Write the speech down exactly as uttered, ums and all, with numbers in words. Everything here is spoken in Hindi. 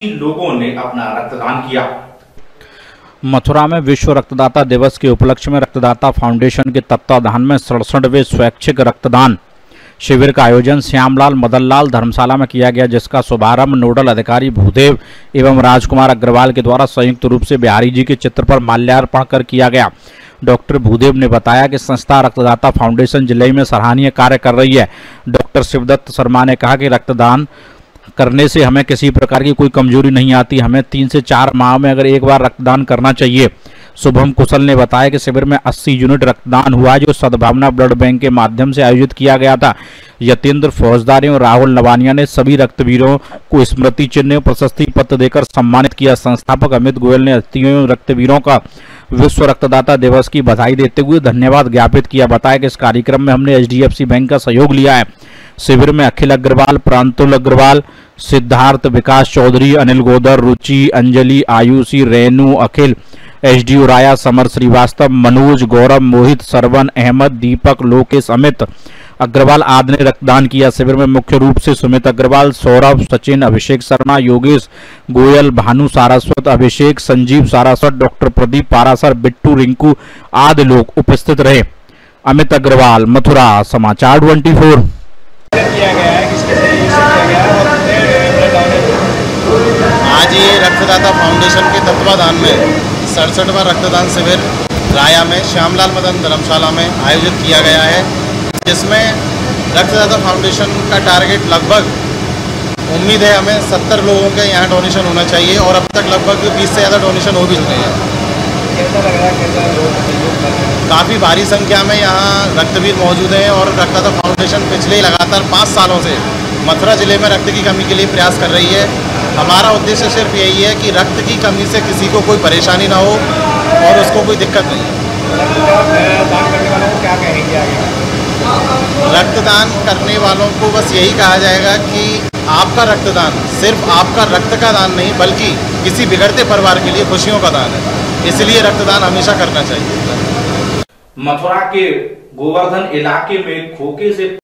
लोगों ने अपना रक्तदान किया। मथुरा में विश्व रक्तदाता दिवस के उपलक्ष्य में रक्तदाता फाउंडेशन के तत्वाधान में सड़सठवें स्वैच्छिक रक्तदान शिविर का आयोजन श्यामलाल मदनलाल धर्मशाला में किया गया, जिसका शुभारंभ नोडल अधिकारी भूदेव एवं राजकुमार अग्रवाल के द्वारा संयुक्त रूप से बिहारी जी के चित्र पर माल्यार्पण कर किया गया। डॉक्टर भूदेव ने बताया कि संस्था रक्तदाता फाउंडेशन जिले में सराहनीय कार्य कर रही है। डॉक्टर शिवदत्त शर्मा ने कहा कि रक्तदान करने से हमें किसी प्रकार की कोई कमजोरी नहीं आती, हमें तीन से चार माह में अगर एक बार रक्तदान करना चाहिए। शुभम कुशल ने बताया कि शिविर में अस्सी यूनिट रक्तदान हुआ, जो सद्भावना ब्लड बैंक के माध्यम से आयोजित किया गया था। यतेंद्र फौजदारी और राहुल नवानिया ने सभी रक्तवीरों को स्मृति चिन्ह प्रशस्ति पत्र देकर सम्मानित किया। संस्थापक अमित गोयल ने अस्थियों रक्तवीरों का विश्व रक्तदाता दिवस की बधाई देते हुए धन्यवाद ज्ञापित किया। बताया कि इस कार्यक्रम में हमने H D F C bank का सहयोग लिया है। शिविर में अखिल अग्रवाल, प्रांतुल अग्रवाल, सिद्धार्थ, विकास चौधरी, अनिल गोदर, रुचि, अंजलि, आयुषी, रेनू, अखिल, एच डी उराया, समर श्रीवास्तव, मनोज, गौरव, मोहित, सरवन, अहमद, दीपक, लोकेश, अमित अग्रवाल आदि ने रक्तदान किया। शिविर में मुख्य रूप से सुमित अग्रवाल, सौरभ, सचिन, अभिषेक शर्मा, योगेश गोयल, भानु सारस्वत, अभिषेक, संजीव सारस्वत, डॉक्टर प्रदीप पारासर, बिट्टू, रिंकू आदि लोग उपस्थित रहे। अमित अग्रवाल, मथुरा, समाचार ट्वेंटी फोर। किया गया है, किसके सहयोग से किया गया है और आज ये रक्तदाता फाउंडेशन के तत्वाधान में सड़सठवां रक्तदान शिविर राया में श्यामलाल मदन धर्मशाला में आयोजित किया गया है, जिसमें रक्तदाता फाउंडेशन का टारगेट लगभग उम्मीद है हमें सत्तर लोगों के यहाँ डोनेशन होना चाहिए और अब तक लगभग बीस से ज़्यादा डोनेशन हो भी चुके हैं। कैसा लग रहा है, कैसा लोग सहयोग कर रहे हैं? काफ़ी भारी संख्या में यहाँ रक्तवीर मौजूद हैं और रक्तदाता फाउंडेशन पिछले लगातार पाँच सालों से मथुरा जिले में रक्त की कमी के लिए प्रयास कर रही है। हमारा उद्देश्य सिर्फ यही है कि रक्त की कमी से किसी को कोई परेशानी ना हो और उसको कोई दिक्कत नहीं है। रक्तदान करने वालों को क्या कहेंगे आगे? रक्तदान करने वालों को बस यही कहा जाएगा कि आपका रक्तदान सिर्फ आपका रक्त का दान नहीं बल्कि किसी बिगड़ते परिवार के लिए खुशियों का दान है, इसलिए रक्तदान हमेशा करना चाहिए। मथुरा के गोवर्धन इलाके में खोखे से